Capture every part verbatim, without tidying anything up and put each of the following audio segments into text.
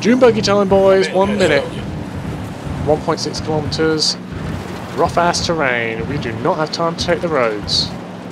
Dune buggy time, boys. One minute. one point six kilometers. Rough ass terrain. We do not have time to take the roads.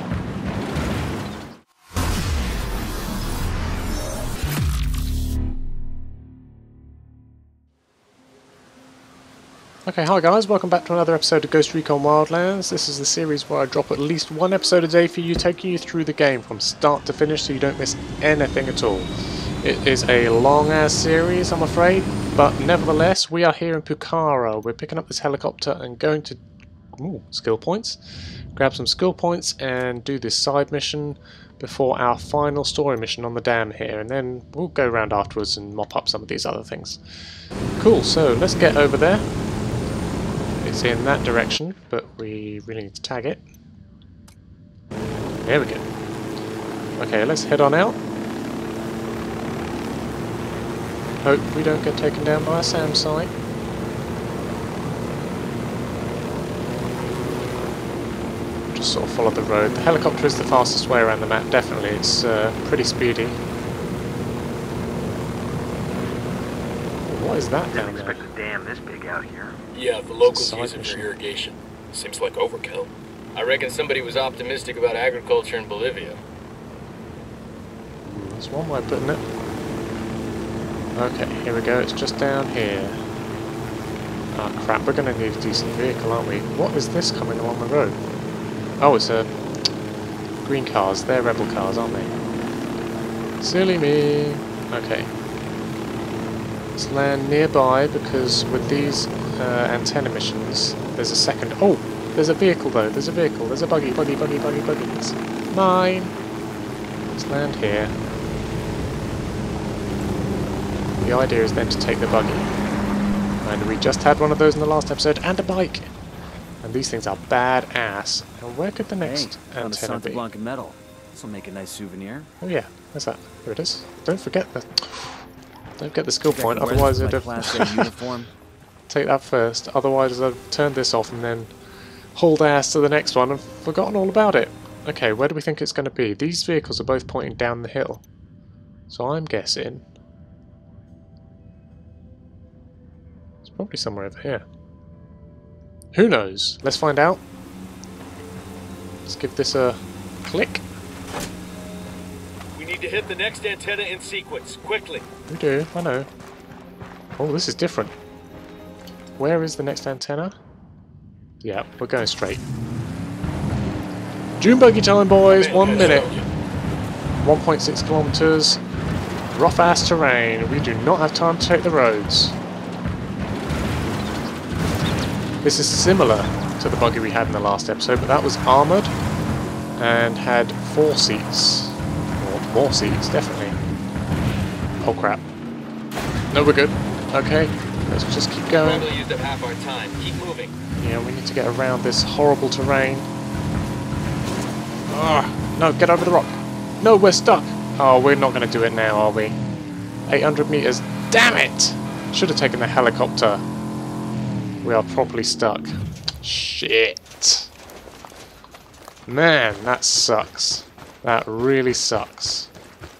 Okay, hi guys, welcome back to another episode of Ghost Recon Wildlands. This is the series where I drop at least one episode a day for you, taking you through the game from start to finish so you don't miss anything at all. It is a long-ass series, I'm afraid, but nevertheless, we are here in Pucara. We're picking up this helicopter and going to... Ooh, skill points. Grab some skill points and do this side mission before our final story mission on the dam here, and then we'll go around afterwards and mop up some of these other things. Cool, so let's get over there. It's in that direction, but we really need to tag it. There we go. Okay, let's head on out. Hope we don't get taken down by a SAM site. Just sort of follow the road. The helicopter is the fastest way around the map, definitely. It's uh, pretty speedy. What is that down there? Didn't expect a dam this big out here. Yeah, the locals use it for irrigation. Seems like overkill. I reckon somebody was optimistic about agriculture in Bolivia. That's one way of putting it. Okay, here we go. It's just down here. Ah, oh, crap. We're going to need a decent vehicle, aren't we? What is this coming along the road? Oh, it's a... green cars. They're rebel cars, aren't they? Silly me. Okay. Let's land nearby, because with these uh, antenna missions, there's a second... Oh! There's a vehicle, though. There's a vehicle. There's a buggy, buggy, buggy, buggy, buggy. It's mine! Let's land here. The idea is then to take the buggy. And we just had one of those in the last episode, and a bike! And these things are badass. And where could the next hey, antenna be? Blanca metal. This will make a nice souvenir. Oh yeah, where's that? Here it is. Don't forget the... Don't get the skill point, otherwise it'd have... uniform. Take that first, otherwise I've turned this off and then hauled ass to the next one and forgotten all about it. Okay, where do we think it's going to be? These vehicles are both pointing down the hill. So I'm guessing... it's probably somewhere over here. Who knows? Let's find out. Let's give this a click. We need to hit the next antenna in sequence, quickly. We do, I know. Oh, this is different. Where is the next antenna? Yeah, we're going straight. Dune buggy time, boys. One minute. one point six kilometers. Rough ass terrain. We do not have time to take the roads. This is similar to the buggy we had in the last episode, but that was armoured and had four seats. Or more seats, definitely. Oh crap. No, we're good. Okay, let's just keep going. Probably used up half our time. Keep moving. Yeah, we need to get around this horrible terrain. Ah, no, get over the rock. No, we're stuck. Oh, we're not going to do it now, are we? eight hundred meters. Damn it! Should have taken the helicopter. We are properly stuck. Shit. Man, that sucks. That really sucks.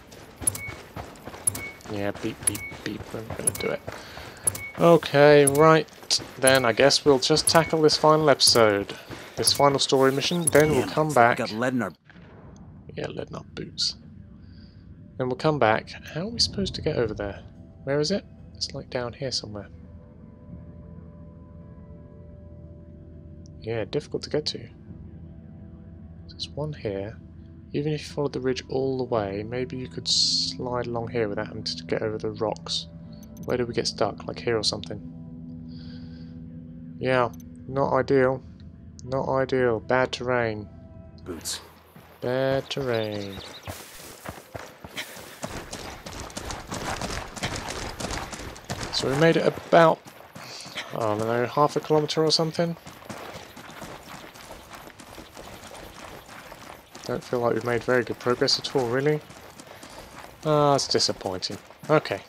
Yeah, beep, beep, beep. We're not going to do it. Okay, right. Then I guess we'll just tackle this final episode. This final story mission. Then we'll come back. Got lead in our... Yeah, lead in our boots. Then we'll come back. How are we supposed to get over there? Where is it? It's like down here somewhere. Yeah, difficult to get to. There's one here. Even if you followed the ridge all the way, maybe you could slide along here without having to get over the rocks. Where do we get stuck? Like here or something? Yeah, not ideal. Not ideal. Bad terrain. Boots. Bad terrain. So we made it about, I don't know, half a kilometre or something. Don't feel like we've made very good progress at all, really. Ah, it's disappointing. Okay.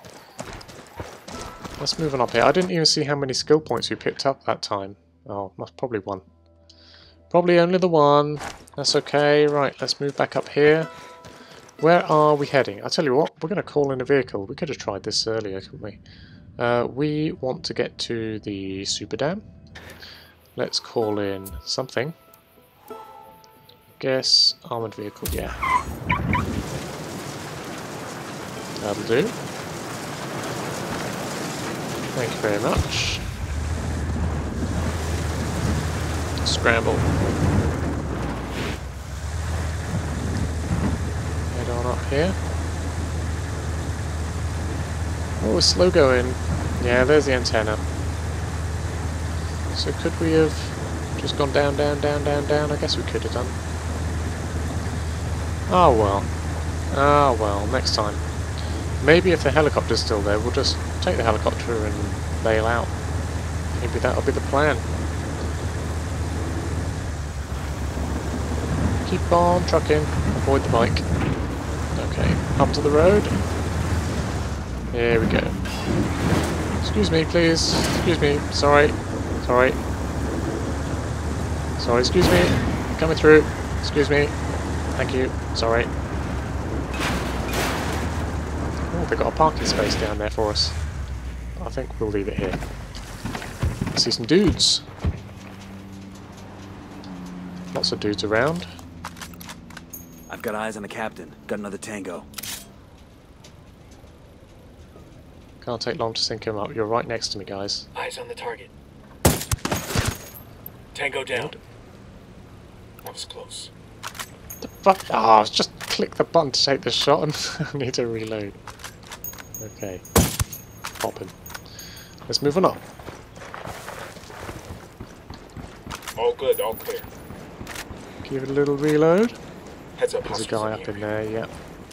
Let's move on up here. I didn't even see how many skill points we picked up that time. Oh, must probably one. Probably only the one. That's okay. Right, let's move back up here. Where are we heading? I'll tell you what, we're going to call in a vehicle. We could have tried this earlier, couldn't we? Uh, we want to get to the super dam. Let's call in something. Guess armoured vehicle, yeah. That'll do. Thank you very much. Scramble. Head on up here. Oh, it's slow going. Yeah, there's the antenna. So could we have just gone down, down, down, down, down? I guess we could have done. Oh well. Ah well, next time. Maybe if the helicopter's still there, we'll just take the helicopter and bail out. Maybe that'll be the plan. Keep on trucking. Avoid the bike. Okay, up to the road. Here we go. Excuse me, please. Excuse me. Sorry. Sorry. Sorry, excuse me. Coming through. Excuse me. Thank you. Sorry. Oh, they've got a parking space down there for us. I think we'll leave it here. I see some dudes. Lots of dudes around. I've got eyes on the captain. Got another tango. Can't take long to sync him up. You're right next to me, guys. Eyes on the target. Tango down. That was close. The fuck? Ah, oh, just click the button to take the shot and I need to reload. Okay. Popping. Let's move on up. All good, all clear. Give it a little reload. Heads up, There's a guy up in there, yeah.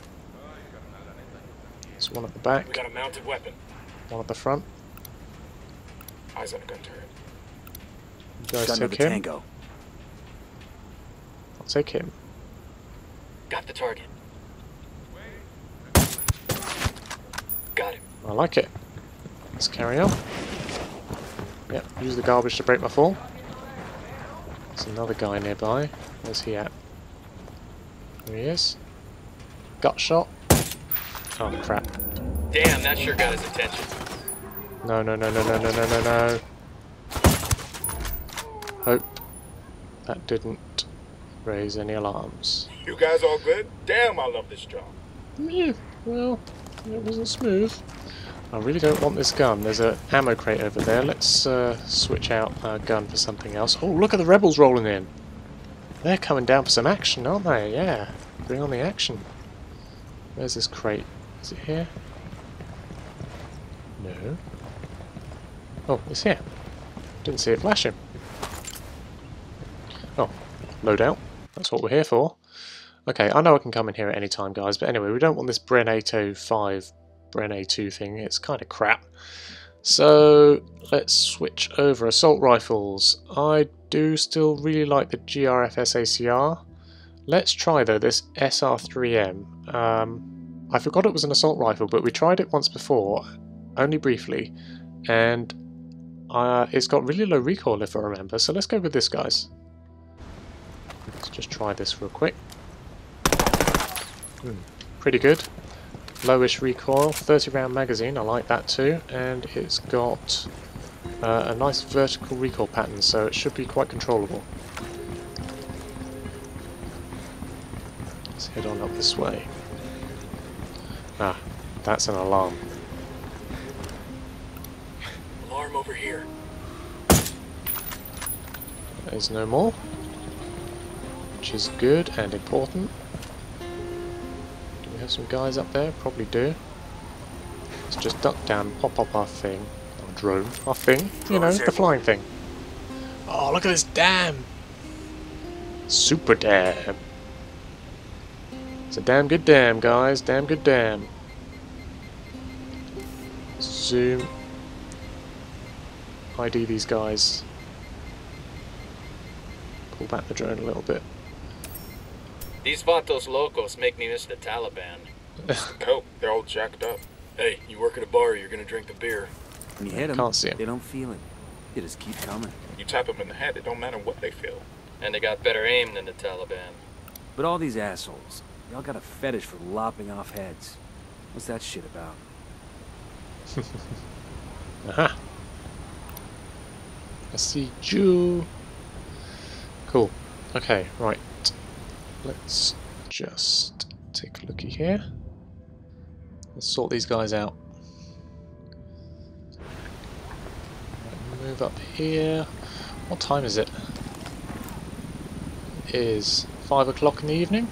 There's one at the back. We got a mounted weapon. One at the front. Eyes on a gun turret. You guys got take another him. tango. I'll take him. Got the target. Got him. I like it. Let's carry on. Yep, use the garbage to break my fall. There's another guy nearby. Where's he at? There he is. Gut shot. Oh crap. Damn, that sure got his attention. No, no, no, no, no, no, no, no, no. Hope that didn't raise any alarms. You guys all good? Damn, I love this job. Yeah, well, it wasn't smooth. I really don't want this gun. There's an ammo crate over there. Let's uh, switch out our gun for something else. Oh, look at the rebels rolling in. They're coming down for some action, aren't they? Yeah, bring on the action. Where's this crate? Is it here? No. Oh, it's here. Didn't see it flashing. Oh, loadout. That's what we're here for. Okay, I know I can come in here at any time, guys, but anyway, we don't want this Bren eight oh five, Bren A two thing. It's kind of crap. So, let's switch over. Assault rifles. I do still really like the G R F S A C R. Let's try, though, this S R three M. Um, I forgot it was an assault rifle, but we tried it once before, only briefly, and uh, it's got really low recoil, if I remember, so let's go with this, guys. Let's just try this real quick. Hmm, pretty good. Lowish recoil, thirty round magazine, I like that too, and it's got uh, a nice vertical recoil pattern, so it should be quite controllable. Let's head on up this way. Ah, that's an alarm. Alarm over here. There's no more, which is good and important. Do we have some guys up there? Probably do. Let's just duck down and pop up our thing. Our drone. Our thing. You know, the flying thing. Oh, look at this dam! Super dam. It's a damn good dam, guys. Damn good dam. Zoom. I D these guys. Pull back the drone a little bit. These vatos locos make me miss the Taliban. Coke, they're all jacked up. Hey, you work at a bar, you're gonna drink the beer. When you hit them, Can't see 'em. they don't feel it. They just keep coming. You tap them in the head, it don't matter what they feel. And they got better aim than the Taliban. But all these assholes, Y'all got a fetish for lopping off heads. What's that shit about? Aha. I see you. Cool. Okay, right. Let's just take a looky here. Let's sort these guys out. Move up here. What time is it? It is five o'clock in the evening.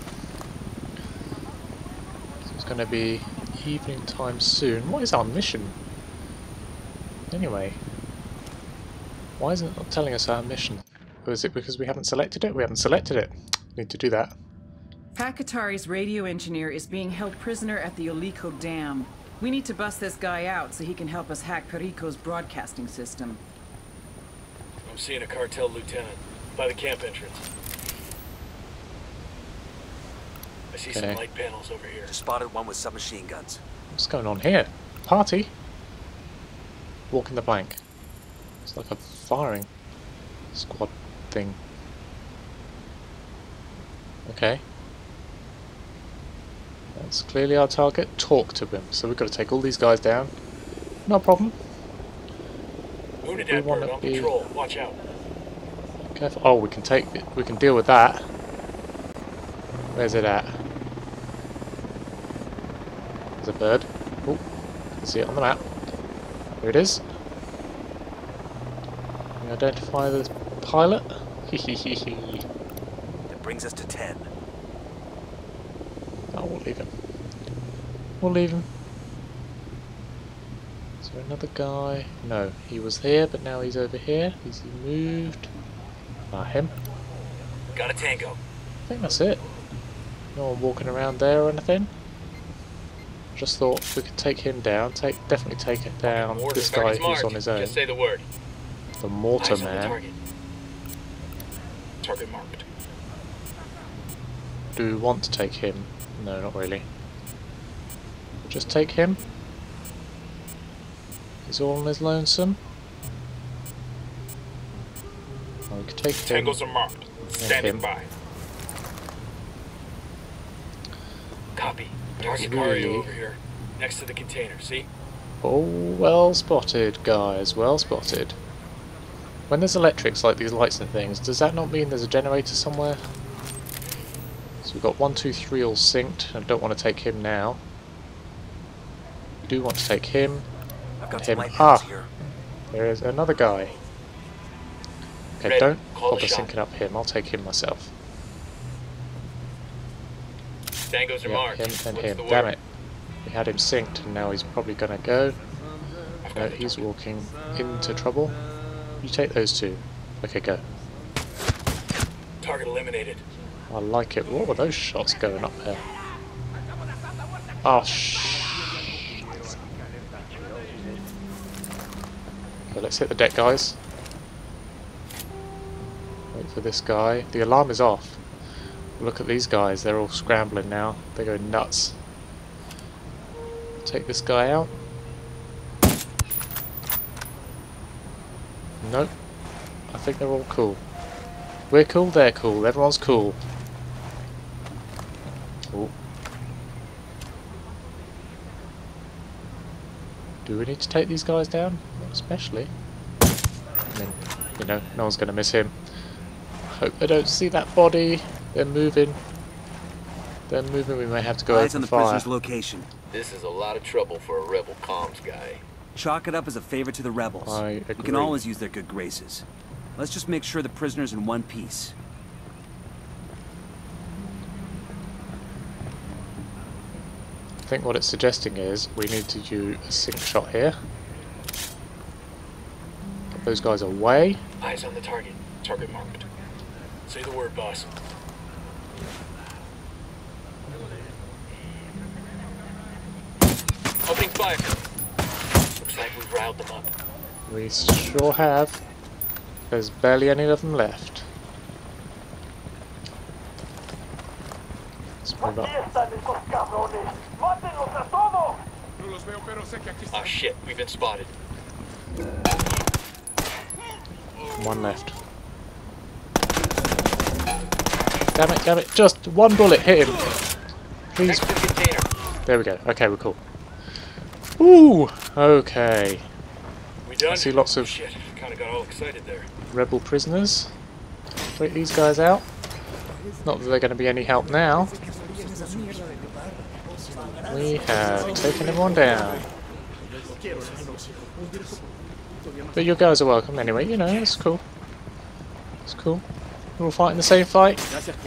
So it's going to be evening time soon. What is our mission? Anyway, why isn't it telling us our mission? Or is it because we haven't selected it? We haven't selected it. Need to do that. Pakatari's radio engineer is being held prisoner at the Olico Dam. We need to bust this guy out so he can help us hack Perico's broadcasting system. I'm seeing a cartel lieutenant by the camp entrance. I see Okay. some light panels over here. Just spotted one with submachine guns. What's going on here? Party? Walk in the blank. It's like a firing squad thing. Okay. That's clearly our target. Talk to him. So we've got to take all these guys down. No problem. Wounded We that wanna bird on be- patrol. Watch out. Careful. Oh, we can take it. We can deal with that. Where's it at? There's a bird. Oh, I can see it on the map. Here it is. We identify the pilot. Hehehehe. That brings us to ten. Oh, we'll leave him. We'll leave him. Is there another guy? No, he was here, but now he's over here. He's moved. Ah, him. Got a tango. I think that's it. No one walking around there or anything. Just thought we could take him down. Take definitely take it down. Mortar This guy target's who's marked. on his own. Just say the word. The mortar Eyes on the man. target. Target marked. Do we want to take him? No, not really. Just take him. He's all on his lonesome. Or we could take him. Tangos are marked. Standing him. by. Copy. Target Really? Mario over here. Next to the container, see? Oh, well spotted, guys. Well spotted. When there's electrics like these lights and things, does that not mean there's a generator somewhere? So we've got one, two, three all synced. I don't want to take him now. We do want to take him. I've got Him. some light panels Ah. here. There is another guy. Okay, Ready. don't Call bother the shot. syncing up him. I'll take him myself. Tangos are Yeah, marked. him and What's him. the Damn word? it. We had him synced and now he's probably going to go. I've No, got the he's target. walking into trouble. You take those two. Okay, go. Target eliminated. I like it. What were those shots going up there? Oh, shh. Okay, let's hit the deck, guys. Wait for this guy. The alarm is off. Look at these guys. They're all scrambling now. They're going nuts. Take this guy out. Nope. I think they're all cool. We're cool, they're cool. Everyone's cool. Oh. Do we need to take these guys down? Not especially. I mean, you know, no one's going to miss him. Hope they don't see that body. They're moving. They're moving. We may have to go Eyes open on the fire. prisoner's location. This is a lot of trouble for a rebel comms guy. Chalk it up as a favor to the rebels. I You agree. can always use their good graces. Let's just make sure the prisoner's in one piece. I think what it's suggesting is we need to do a sync shot here. Get those guys away. Eyes on the target. Target marked. Say the word, boss. Opening fire. Looks like we've riled them up. We sure have. There's barely any of them left. Let's move up. Oh shit, we've been spotted. One left. Damn it, damn it. Just one bullet hit him. Please. Next to the container. There we go. Okay, we're cool. Ooh. Okay. We done? I see lots of Shit, kind of got all excited there. rebel prisoners. Wait these guys out. Not that they're going to be any help now. We have taken everyone down. But your guys are welcome anyway, you know, it's cool. It's cool. We're all fighting the same fight.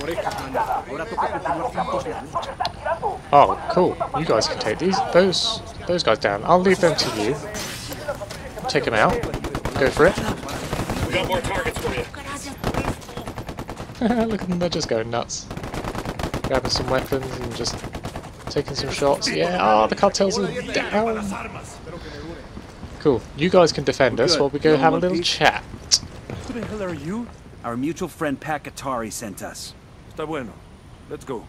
Oh, cool. You guys can take these those those guys down. I'll leave them to you. Take them out. Go for it. We got more targets for you. Look at them, they're just going nuts. Grabbing some weapons and just taking some shots. Yeah, oh, the cartels are down. Cool. You guys can defend us while we go have a little chat. Who the hell are you? Our mutual friend Pucara sent us. Está bueno. Let's go.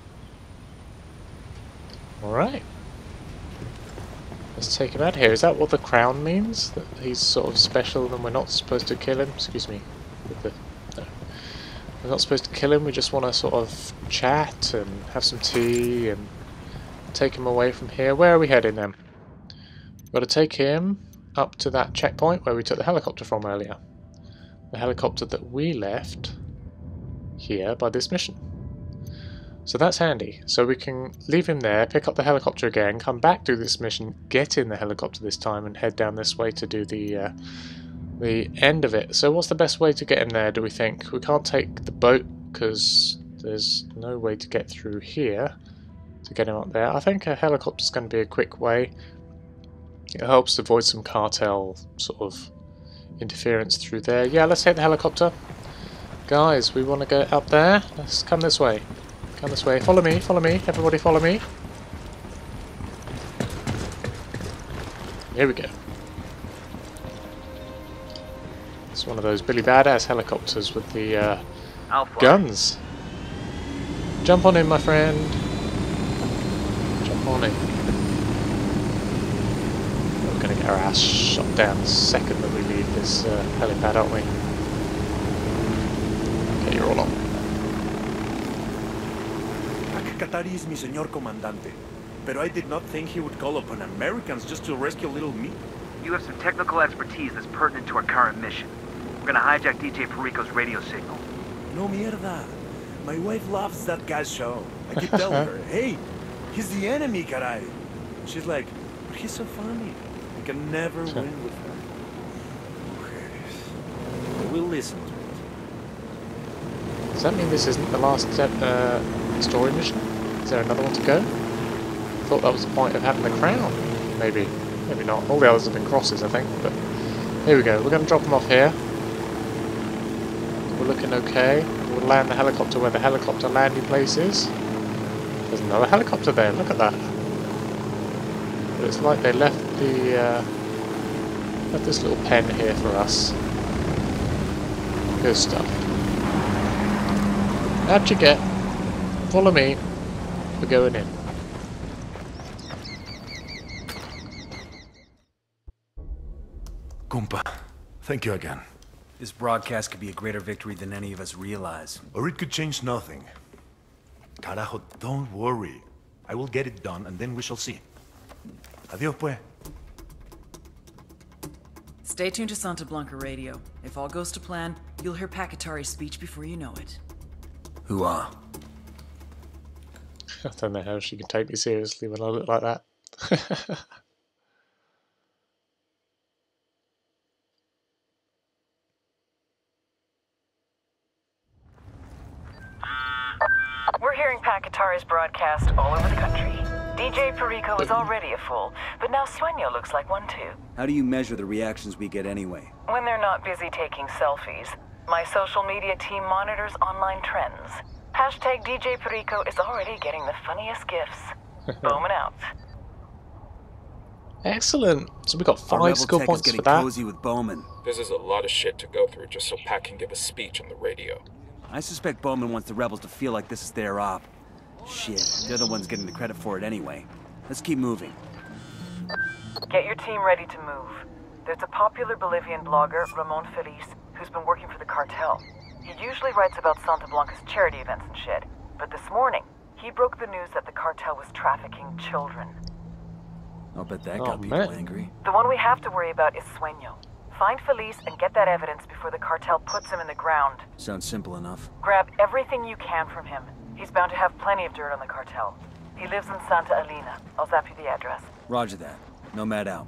Alright. Let's take him out of here. Is that what the crown means? That he's sort of special and we're not supposed to kill him? Excuse me. With the, no. We're not supposed to kill him, we just want to sort of chat and have some tea and take him away from here. Where are we heading then? We've got to take him up to that checkpoint where we took the helicopter from earlier. The helicopter that we left here by this mission. So that's handy. So we can leave him there, pick up the helicopter again, come back, do this mission, get in the helicopter this time and head down this way to do the uh, the end of it. So what's the best way to get him there, do we think? We can't take the boat because there's no way to get through here to get him up there. I think a helicopter's going to be a quick way. It helps avoid some cartel sort of interference through there. Yeah, let's take the helicopter. Guys, we want to go up there. Let's come this way. Come this way. Follow me, follow me. Everybody follow me. Here we go. It's one of those Billy Badass helicopters with the uh, guns. Jump on in, my friend. Jump on in. We're going to get our ass shot down the second that we leave this uh, helipad, aren't we? Okay, you're all on. Qatari is mi señor comandante, pero I did not think he would call upon Americans just to rescue little me. You have some technical expertise that's pertinent to our current mission. We're gonna hijack D J Perico's radio signal. No mierda. My wife loves that guy's show. I keep telling her, hey, he's the enemy, caray. She's like, but he's so funny. I can never win with her. We'll listen to it. Does that mean this isn't the last step, uh, story mission? Is there another one to go? I thought that was the point of having the crown. Maybe. Maybe not. All the others have been crosses, I think. But here we go. We're going to drop them off here. We're looking okay. We'll land the helicopter where the helicopter landing place is. There's another helicopter there. Look at that. But it's like they left the uh, left this little pen here for us. Good stuff. How'd you get? Follow me. We're going in. Compa, thank you again. This broadcast could be a greater victory than any of us realize. Or it could change nothing. Carajo, don't worry. I will get it done and then we shall see. Adios, pues. Stay tuned to Santa Blanca Radio. If all goes to plan, you'll hear Pucara's speech before you know it. Who are? I don't know how she can take me seriously when I look like that. We're hearing Pucara's broadcast all over the country. D J Perico is already a fool, but now Sueño looks like one too. How do you measure the reactions we get anyway? When they're not busy taking selfies, my social media team monitors online trends. Hashtag D J Perico is already getting the funniest gifts. Bowman out. Excellent. So we got Our five rebel skill tech points is for getting that. cozy with Bowman. This is a lot of shit to go through just so Pat can give a speech on the radio. I suspect Bowman wants the rebels to feel like this is their op. Shit, they're the ones getting the credit for it anyway. Let's keep moving. Get your team ready to move. There's a popular Bolivian blogger, Ramon Feliz, who's been working for the cartel. He usually writes about Santa Blanca's charity events and shit, but this morning, He broke the news that the cartel was trafficking children. I'll bet that Oh, got people man. angry. The one we have to worry about is Sueño. Find Felice and get that evidence before the cartel puts him in the ground. Sounds simple enough. Grab everything you can from him. He's bound to have plenty of dirt on the cartel. He lives in Santa Elena. I'll zap you the address. Roger that. Nomad out.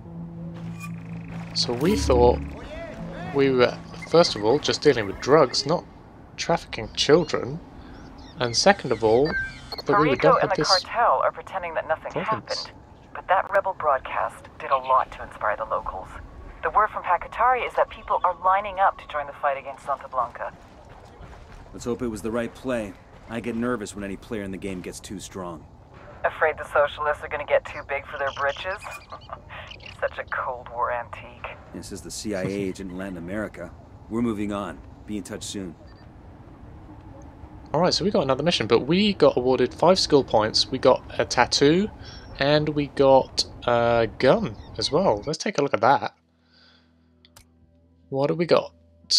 So we thought we were, first of all, just dealing with drugs, not trafficking children. And second of all, that we were done Perico and with the this cartel are pretending that nothing province. happened. But that rebel broadcast did a lot to inspire the locals. The word from Pucara is that people are lining up to join the fight against Santa Blanca. Let's hope it was the right play. I get nervous when any player in the game gets too strong. Afraid the socialists are gonna get too big for their britches? You're such a Cold War antique. This is the C I A agent in Latin America. We're moving on. Be in touch soon. Alright, so we got another mission, but we got awarded five skill points, we got a tattoo, and we got a gun as well. Let's take a look at that. What do we got?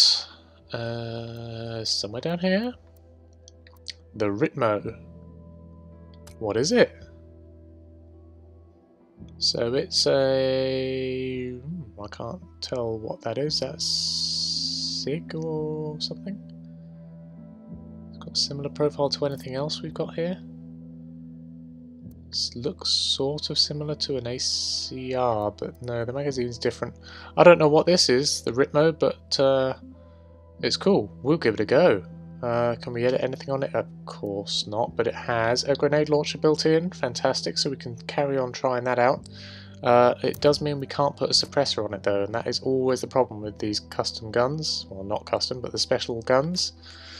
Uh, somewhere down here? The Ritmo. What is it? So it's a... I can't tell what that is. That's SIG or something? It's got a similar profile to anything else we've got here. This looks sort of similar to an A C R, but no, the magazine's different. I don't know what this is, the Ritmo, but uh, it's cool. We'll give it a go. Uh, can we edit anything on it? Of course not, but it has a grenade launcher built in. Fantastic, so we can carry on trying that out. Uh, it does mean we can't put a suppressor on it though, and that is always the problem with these custom guns. Well, not custom, but the special guns.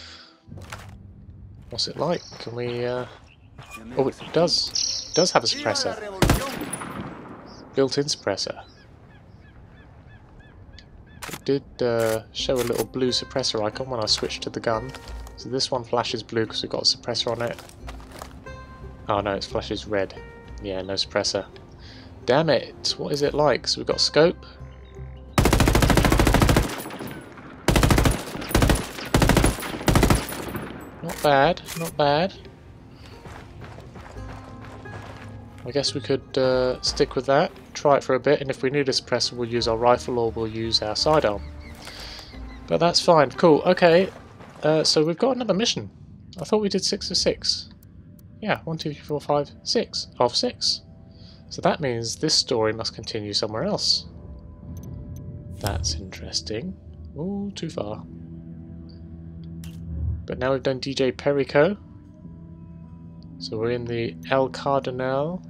What's it like? Can we... Uh... Oh, it does. It does have a suppressor. Built-in suppressor. It did uh, show a little blue suppressor icon when I switched to the gun. So this one flashes blue because we've got a suppressor on it. Oh no, it flashes red. Yeah, no suppressor. Damn it! What is it like? So we've got scope. Not bad, not bad. I guess we could uh, stick with that, try it for a bit, and if we need a suppressor we'll use our rifle or we'll use our sidearm. But that's fine, cool, okay. Uh, so we've got another mission. I thought we did six of six. Yeah, one, two, three, four, five, six of six. So that means this story must continue somewhere else. That's interesting. Ooh, too far. But now we've done D J Perico. So we're in the El Cardinal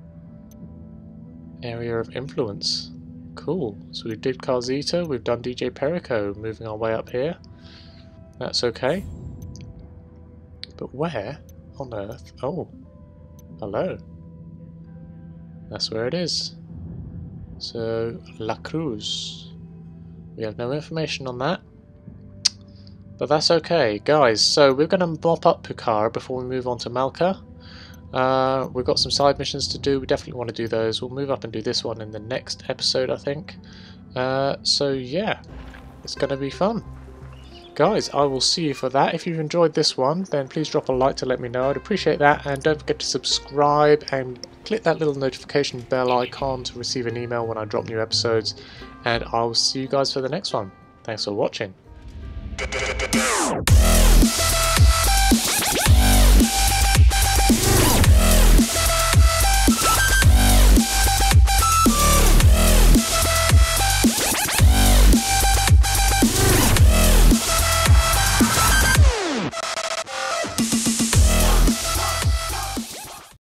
area of influence. Cool. So we did Carzita, we've done D J Perico, moving our way up here. That's okay. But where on earth? Oh, hello. That's where it is. So, La Cruz. We have no information on that. But that's okay. Guys, so we're going to mop up Pucara before we move on to Malca. Uh, we've got some side missions to do. We definitely want to do those. We'll move up and do this one in the next episode, I think. Uh, so yeah, it's going to be fun. Guys, I will see you for that. If you've enjoyed this one, then please drop a like to let me know. I'd appreciate that. And don't forget to subscribe and click that little notification bell icon to receive an email when I drop new episodes. And I will see you guys for the next one. Thanks for watching.